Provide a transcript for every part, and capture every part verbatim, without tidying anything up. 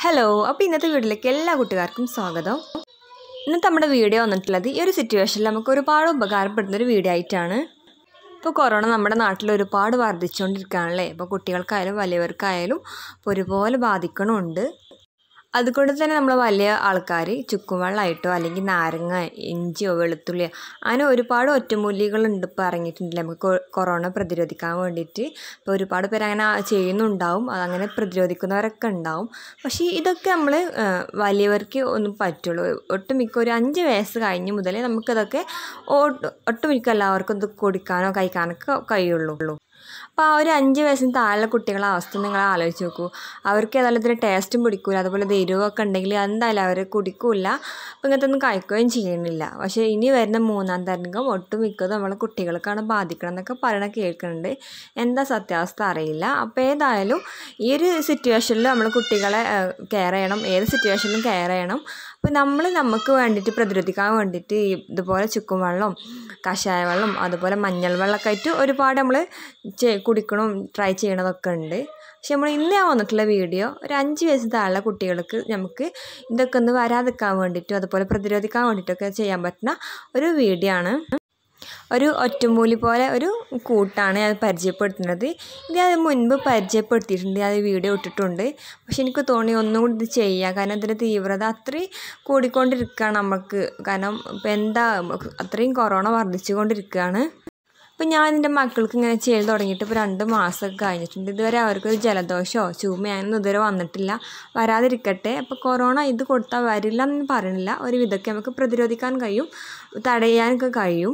Hello, അപ്പോൾ ഇന്നത്തെ വീഡിയോയിലേക്ക് എല്ലാ കുട്ടികൾക്കും സ്വാഗതം. ഇന്നത്തെ നമ്മുടെ വീഡിയോ വന്നിട്ടുള്ളത് ഈ ഒരു സിറ്റുവേഷനിൽ നമുക്ക് ഒരുപാട് ഉപകാരപ്പെടുന്നൊരു വീഡിയോ ആയിട്ടാണ്. ഇപ്പോൾ കൊറോണ നമ്മുടെ നാട്ടിൽ ഒരുപാട് വർദ്ധിച്ചുകൊണ്ടിരിക്കുകയാണല്ലേ. ഇപ്പോൾ കുട്ടികൾക്കായാലും വലിയവർക്കായാലും ഇപ്പോൾ ഒരുപോലെ ബാധിക്കണമുണ്ട്. അതുകൊണ്ട് തന്നെ നമ്മൾ വലിയ ആൾക്കാർ ചുക്കുവെള്ളമായിട്ടോ അല്ലെങ്കിൽ നാരങ്ങ, ഇഞ്ചിയോ, വെളുത്തുള്ളിയോ അങ്ങനെ ഒരുപാട് ഒറ്റമൂലികളുണ്ട് ഇപ്പോൾ ഇറങ്ങിയിട്ടുണ്ടല്ലേ നമുക്ക് കൊറോണ പ്രതിരോധിക്കാൻ വേണ്ടിയിട്ട്. ഇപ്പോൾ ഒരുപാട് പേര് അങ്ങനെ ചെയ്യുന്നുണ്ടാവും, അതങ്ങനെ പ്രതിരോധിക്കുന്നവരൊക്കെ ഉണ്ടാവും. പക്ഷേ ഇതൊക്കെ നമ്മൾ വലിയവർക്ക് ഒന്നും പറ്റുള്ളൂ. ഒട്ടുമിക്ക ഒരു അഞ്ച് വയസ്സ് കഴിഞ്ഞ് മുതലേ നമുക്കിതൊക്കെ ഒട്ടുമിക്ക എല്ലാവർക്കും ഇത് കുടിക്കാനോ കഴിക്കാനൊക്കെ കഴിയുള്ളൂ. അപ്പോൾ ആ ഒരു അഞ്ച് വയസ്സിന് താഴെ കുട്ടികളുടെ അവസ്ഥ നിങ്ങൾ ആലോചിച്ച് നോക്കൂ. അവർക്ക് ഏതായാലും ഇതിന് ടേസ്റ്റും പിടിക്കില്ല, അതുപോലെ എരിവൊക്കെ ഉണ്ടെങ്കിൽ എന്തായാലും അവർ കുടിക്കില്ല, അപ്പോൾ ഇങ്ങനത്തെ ഒന്നും കഴിക്കുകയും ചെയ്യുന്നില്ല. പക്ഷേ ഇനി വരുന്ന മൂന്നാം തരംഗം ഒട്ടുമിക്കതും നമ്മളെ കുട്ടികൾക്കാണ് ബാധിക്കണം എന്നൊക്കെ പറയണ കേൾക്കുന്നുണ്ട്. എന്താ സത്യാവസ്ഥ അറിയില്ല. അപ്പോൾ ഏതായാലും ഈ ഒരു സിറ്റുവേഷനിൽ നമ്മൾ കുട്ടികളെ കെയർ ചെയ്യണം, ഏത് സിറ്റുവേഷനിലും കെയർ ചെയ്യണം. അപ്പോൾ നമ്മൾ നമുക്ക് വേണ്ടിയിട്ട് പ്രതിരോധിക്കാൻ വേണ്ടിയിട്ട് ഇതുപോലെ ചുക്കും വെള്ളം, കഷായ വെള്ളം, അതുപോലെ മഞ്ഞൾ വെള്ളമൊക്കെ ആയിട്ട് ഒരുപാട് നമ്മൾ കുടിക്കണം, ട്രൈ ചെയ്യണതൊക്കെ ഉണ്ട്. പക്ഷെ നമ്മൾ ഇന്ന് ഞാൻ വന്നിട്ടുള്ള വീഡിയോ ഒരു അഞ്ച് വയസ്സ് താഴെ കുട്ടികൾക്ക് നമുക്ക് ഇതൊക്കെ ഒന്ന് വരാതിരിക്കാൻ വേണ്ടിയിട്ടും അതുപോലെ പ്രതിരോധിക്കാൻ വേണ്ടിയിട്ടൊക്കെ ചെയ്യാൻ പറ്റുന്ന ഒരു വീഡിയോ ആണ്. ഒരു ഒറ്റമൂലി പോലെ ഒരു കൂട്ടാണ് ഞാൻ പരിചയപ്പെടുത്തുന്നത്. ഇത് അത് മുൻപ് പരിചയപ്പെടുത്തിയിട്ടുണ്ട്, അത് വീഡിയോ ഇട്ടിട്ടുണ്ട്. പക്ഷെ എനിക്ക് തോന്നി ഒന്നും കൂടി ഇത് ചെയ്യുക, കാരണം ഇതിൻ്റെ തീവ്രത അത്രയും കൂടിക്കൊണ്ടിരിക്കുകയാണ് നമുക്ക്. കാരണം ഇപ്പം എന്താ അത്രയും കൊറോണ വർദ്ധിച്ചു കൊണ്ടിരിക്കുകയാണ്. അപ്പോൾ ഞാൻ എൻ്റെ മക്കൾക്ക് ഇങ്ങനെ ചെയ്ത് തുടങ്ങിയിട്ട് ഇപ്പോൾ രണ്ട് മാസമൊക്കെ കഴിഞ്ഞിട്ടുണ്ട്. ഇതുവരെ അവർക്കൊരു ജലദോഷമോ ചുമയോ അങ്ങനെ ഇതുവരെ വന്നിട്ടില്ല. വരാതിരിക്കട്ടെ. അപ്പോൾ കൊറോണ ഇത് കൊടുത്താൽ വരില്ല എന്ന് പറയണില്ല, ഒരു വിധമൊക്കെ നമുക്ക് പ്രതിരോധിക്കാൻ കഴിയും, തടയാനൊക്കെ കഴിയും.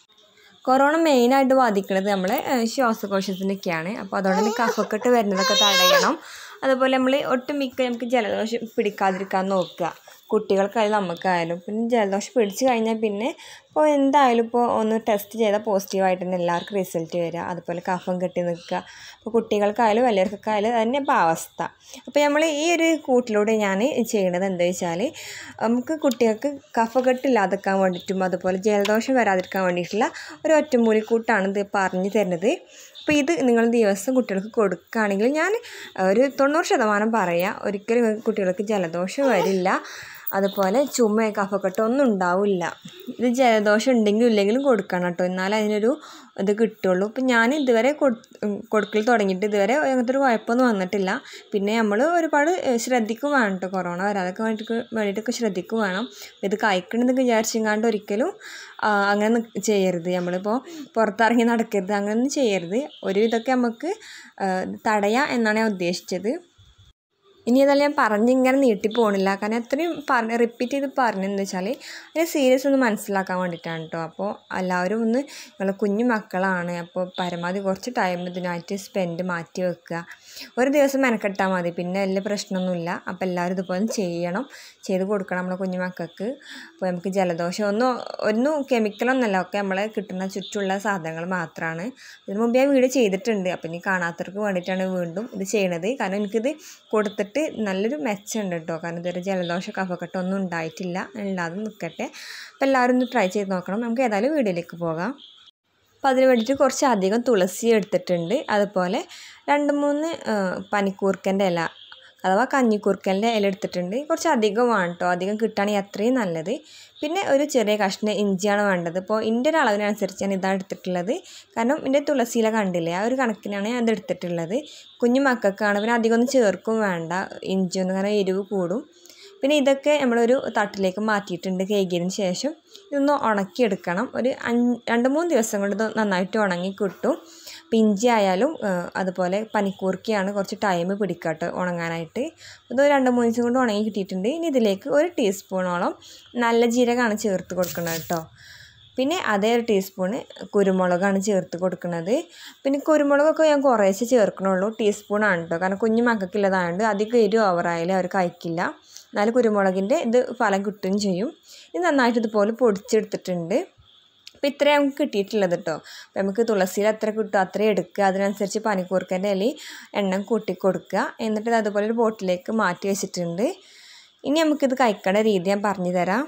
കൊറോണ മെയിനായിട്ട് ബാധിക്കുന്നത് നമ്മളെ ശ്വാസകോശത്തിനൊക്കെയാണ്. അപ്പോൾ അതുകൊണ്ട് തന്നെ കഫക്കെട്ട് വരുന്നതൊക്കെ തടയണം. അതുപോലെ നമ്മൾ ഒട്ടുമിക്ക നമുക്ക് ജലദോഷം പിടിക്കാതിരിക്കാൻ നോക്കുക, കുട്ടികൾക്കായാലും നമുക്കായാലും. പിന്നെ ജലദോഷം പിടിച്ചു കഴിഞ്ഞാൽ പിന്നെ ഇപ്പോൾ എന്തായാലും ഇപ്പോൾ ഒന്ന് ടെസ്റ്റ് ചെയ്താൽ പോസിറ്റീവായിട്ട് തന്നെ എല്ലാവർക്കും റിസൾട്ട് വരിക. അതുപോലെ കഫം കെട്ടി നിൽക്കുക. അപ്പോൾ കുട്ടികൾക്കായാലും വലിയവർക്കൊക്കെയായാലും തന്നെ ഇപ്പോൾ അവസ്ഥ. അപ്പോൾ നമ്മൾ ഈ ഒരു കൂട്ടിലൂടെ ഞാൻ ചെയ്യണത് എന്താ വെച്ചാൽ നമുക്ക് കുട്ടികൾക്ക് കഫക്കെട്ടില്ലാതിരിക്കാൻ വേണ്ടിയിട്ടും അതുപോലെ ജലദോഷം വരാതിരിക്കാൻ വേണ്ടിയിട്ടുള്ള ഒരു ഒറ്റമൂലിക്കൂട്ടാണ് ഇത് പറഞ്ഞു തരുന്നത്. അപ്പോൾ ഇത് നിങ്ങൾ ദിവസം കുട്ടികൾക്ക് കൊടുക്കുകയാണെങ്കിൽ ഞാൻ ഒരു തൊണ്ണൂറ് ശതമാനം പറയാം, ഒരിക്കലും കുട്ടികൾക്ക് ജലദോഷം വരില്ല, അതുപോലെ ചുമ കഫക്കെട്ട് ഒന്നും ഉണ്ടാവില്ല. ഇത് ജലദോഷം ഉണ്ടെങ്കിലും ഇല്ലെങ്കിലും കൊടുക്കണം കേട്ടോ, എന്നാലേ അതിനൊരു ഇത് കിട്ടുള്ളൂ. ഇപ്പം ഞാൻ ഇതുവരെ കൊടുക്കൽ തുടങ്ങിയിട്ട് ഇതുവരെ അങ്ങനത്തെ ഒരു കുഴപ്പമൊന്നും വന്നിട്ടില്ല. പിന്നെ നമ്മൾ ഒരുപാട് ശ്രദ്ധിക്കും വേണം കേട്ടോ, കൊറോണ വരാതൊക്കെ വേണ്ടിയിട്ട് വേണ്ടിയിട്ടൊക്കെ ശ്രദ്ധിക്കും വേണം. ഇത് കഴിക്കണമെന്നൊക്കെ വിചാരിച്ചെങ്ങാണ്ട് ഒരിക്കലും അങ്ങനെ ചെയ്യരുത്. നമ്മളിപ്പോൾ പുറത്തിറങ്ങി നടക്കരുത്, അങ്ങനെയൊന്നും ചെയ്യരുത്. ഒരുവിധമൊക്കെ നമുക്ക് തടയാം എന്നാണ് ഞാൻ ഉദ്ദേശിച്ചത്. ഇനി ഏതായാലും ഞാൻ പറഞ്ഞിങ്ങനെ നീട്ടിപ്പോണില്ല, കാരണം അത്രയും പറഞ്ഞ് റിപ്പീറ്റ് ചെയ്ത് പറഞ്ഞതെന്ന് വെച്ചാൽ അതിന് സീരിയസ് ഒന്ന് മനസ്സിലാക്കാൻ വേണ്ടിയിട്ടാണ് കേട്ടോ. അപ്പോൾ എല്ലാവരും ഒന്ന് നിങ്ങൾ കുഞ്ഞു മക്കളാണ്, അപ്പോൾ പരമാവധി കുറച്ച് ടൈം ഇതിനായിട്ട് സ്പെൻഡ് മാറ്റി വെക്കുക. ഒരു ദിവസം മെനക്കെട്ടാൽ മതി, പിന്നെ വലിയ പ്രശ്നമൊന്നുമില്ല. അപ്പോൾ എല്ലാവരും ഇതുപോലെ ചെയ്യണം, ചെയ്ത് കൊടുക്കണം നമ്മളെ കുഞ്ഞു മക്കൾക്ക്. അപ്പോൾ നമുക്ക് ജലദോഷം ഒന്നും ഒന്നും കെമിക്കലൊന്നുമല്ല, ഒക്കെ നമ്മളെ കിട്ടുന്ന ചുറ്റുമുള്ള സാധനങ്ങൾ മാത്രമാണ്. ഇതിന് മുമ്പ് ഞാൻ വീഡിയോ ചെയ്തിട്ടുണ്ട്, അപ്പോൾ ഇനി കാണാത്തവർക്ക് വേണ്ടിയിട്ടാണ് വീണ്ടും ഇത് ചെയ്യണത്. കാരണം എനിക്കിത് കൊടുത്തിട്ട് നല്ലൊരു മെച്ചമുണ്ട് കേട്ടോ, കാരണം ഇതൊരു ജലദോഷ കഫക്കെട്ട് ഒന്നും ഉണ്ടായിട്ടില്ല, ഇല്ലാതെ നിൽക്കട്ടെ. അപ്പോൾ എല്ലാവരും ഒന്ന് ട്രൈ ചെയ്ത് നോക്കണം. നമുക്ക് ഏതായാലും വീഡിയോയിലേക്ക് പോകാം. അപ്പോൾ അതിന് വേണ്ടിയിട്ട് കുറച്ച് അധികം തുളസി എടുത്തിട്ടുണ്ട്, അതുപോലെ രണ്ട് മൂന്ന് പനിക്കൂർക്കൻ്റെ ഇല അഥവാ കഞ്ഞിക്കൂർക്കൻ്റെ ഇല എടുത്തിട്ടുണ്ട്. കുറച്ച് അധികമാണ് കേട്ടോ, അധികം കിട്ടുകയാണെങ്കിൽ അത്രയും നല്ലത്. പിന്നെ ഒരു ചെറിയ കഷ്ണം ഇഞ്ചിയാണ് വേണ്ടത്. ഇപ്പോൾ എൻ്റെ ഒരു അളവിനനുസരിച്ച് ഞാൻ ഇതാണ് എടുത്തിട്ടുള്ളത്, കാരണം എൻ്റെ തുളസിയില കണ്ടില്ലേ, ആ ഒരു കണക്കിനാണ് ഞാൻ അത് എടുത്തിട്ടുള്ളത്. കുഞ്ഞു മക്കൾക്കാണ്, പിന്നെ അധികം ഒന്നും ചേർക്കും വേണ്ട, ഇഞ്ചിയൊന്നും, കാരണം എരിവ് കൂടും. പിന്നെ ഇതൊക്കെ നമ്മളൊരു തട്ടിലേക്ക് മാറ്റിയിട്ടുണ്ട് കഴുകിയതിന് ശേഷം. ഇതൊന്ന് ഉണക്കിയെടുക്കണം. ഒരു അഞ്ച് രണ്ട് മൂന്ന് ദിവസം കൊണ്ട് ഇത് നന്നായിട്ട് ഉണങ്ങി കിട്ടും. അപ്പോൾ ഇഞ്ചി ആയാലും അതുപോലെ പനിക്കൂർക്കയാണ് കുറച്ച് ടൈം പിടിക്കട്ടെ ഉണങ്ങാനായിട്ട്. ഇത് രണ്ട് മൂന്ന് ദിവസം കൊണ്ട് ഉണങ്ങി കിട്ടിയിട്ടുണ്ട്. ഇനി ഇതിലേക്ക് ഒരു ടീസ്പൂണോളം നല്ല ജീരകമാണ് ചേർത്ത് കൊടുക്കുന്നത് കേട്ടോ. പിന്നെ അതേ ഒരു ടീസ്പൂണ് കുരുമുളകാണ് ചേർത്ത് കൊടുക്കുന്നത്. പിന്നെ കുരുമുളകൊക്കെ ഞാൻ കുറേശ്ശെ ചേർക്കണുള്ളൂ, ടീസ്പൂണാണ് കേട്ടോ, കാരണം കുഞ്ഞു മക്കൾക്കുള്ളതായതുകൊണ്ട് അധികം എരിവ് ഓവറായാലും അവർ കഴിക്കില്ല. എന്നാലും കുരുമുളകിൻ്റെ ഇത് ഫലം കിട്ടുകയും ചെയ്യും. ഇത് നന്നായിട്ട് ഇതുപോലെ പൊടിച്ചെടുത്തിട്ടുണ്ട്. അപ്പോൾ ഇത്രയും നമുക്ക് കിട്ടിയിട്ടുള്ളത് കേട്ടോ. അപ്പോൾ നമുക്ക് തുളസിയിൽ എത്ര കിട്ടും അത്രയും എടുക്കുക, അതിനനുസരിച്ച് പനിക്കൂർക്കൻ്റെ ഇല എണ്ണം കൂട്ടി കൊടുക്കുക. എന്നിട്ട് അതുപോലെ ഒരു ബോട്ടിലേക്ക് മാറ്റി വെച്ചിട്ടുണ്ട്. ഇനി നമുക്കിത് കഴിക്കേണ്ട രീതി ഞാൻ പറഞ്ഞു തരാം.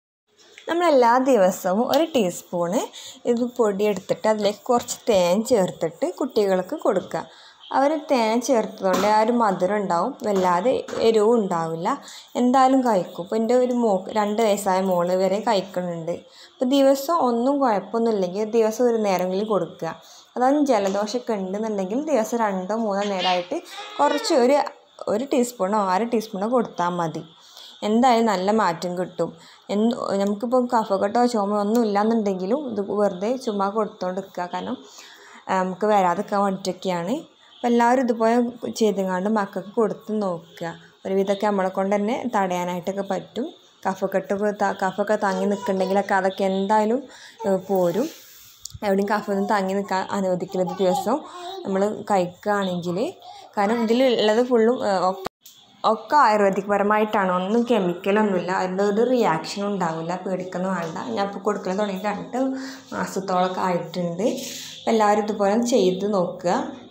നമ്മളെല്ലാ ദിവസവും ഒരു ടീസ്പൂണ് ഇത് പൊടി എടുത്തിട്ട് അതിലേക്ക് കുറച്ച് തേൻ ചേർത്തിട്ട് കുട്ടികൾക്ക് കൊടുക്കുക. അവർ തേൻ ചേർത്തതുകൊണ്ട് ആ ഒരു മധുരം ഉണ്ടാവും, വല്ലാതെ എരിവും ഉണ്ടാവില്ല, എന്തായാലും കഴിക്കും. ഇപ്പോൾ എൻ്റെ ഒരു മോ രണ്ട് വയസ്സായ മോള് വരെ കഴിക്കുന്നുണ്ട്. അപ്പോൾ ദിവസം ഒന്നും കുഴപ്പമൊന്നുമില്ലെങ്കിൽ ദിവസം ഒരു നേരമെങ്കിലും കൊടുക്കുക. അതായത് ജലദോഷമൊക്കെ ഉണ്ടെന്നുണ്ടെങ്കിൽ ദിവസം രണ്ടോ മൂന്നോ നേരമായിട്ട് കുറച്ച് ഒരു ഒരു ടീസ്പൂണോ അര ടീസ്പൂണോ കൊടുത്താൽ മതി. എന്തായാലും നല്ല മാറ്റം കിട്ടും. എന്ത് നമുക്കിപ്പോൾ കഫക്കെട്ടോ ചുമ ഒന്നും ഇല്ലയെന്നുണ്ടെങ്കിലും ഇത് വെറുതെ ചുമ്മാ കൊടുത്തുകൊണ്ട് നിൽക്കുക. കാരണം നമുക്ക് വരാതിരിക്കാൻ വേണ്ടിയിട്ടൊക്കെയാണ്. അപ്പോൾ എല്ലാവരും ഇതുപോലെ ചെയ്തെങ്ങാണ്ട് മക്കൾക്ക് കൊടുത്ത് നോക്കുക. ഒരുവിധമൊക്കെ നമ്മളെ കൊണ്ട് തന്നെ തടയാനായിട്ടൊക്കെ പറ്റും. കഫക്കെട്ടൊക്കെ കഫമൊക്കെ തങ്ങി നിൽക്കുന്നുണ്ടെങ്കിലൊക്കെ അതൊക്കെ എന്തായാലും പോരും. എവിടെയും കഫൊന്നും തങ്ങി നിൽക്കാൻ അനുവദിക്കരുത് ദിവസം നമ്മൾ കഴിക്കുകയാണെങ്കിൽ. കാരണം ഇതിലുള്ളത് ഫുള്ളും ഒക്കെ ആയുർവേദിക് പരമായിട്ടാണ്, ഒന്നും കെമിക്കലൊന്നുമില്ല, അതിൻ്റെ ഒരു റിയാക്ഷനും ഉണ്ടാവില്ല, പേടിക്കൊന്നും വേണ്ട. ഞാൻ ഇപ്പോൾ കൊടുക്കൽ തുടങ്ങി രണ്ട് മാസത്തോളമൊക്കെ ആയിട്ടുണ്ട്. അപ്പോൾ എല്ലാവരും ഇതുപോലെ ചെയ്ത് നോക്കുക.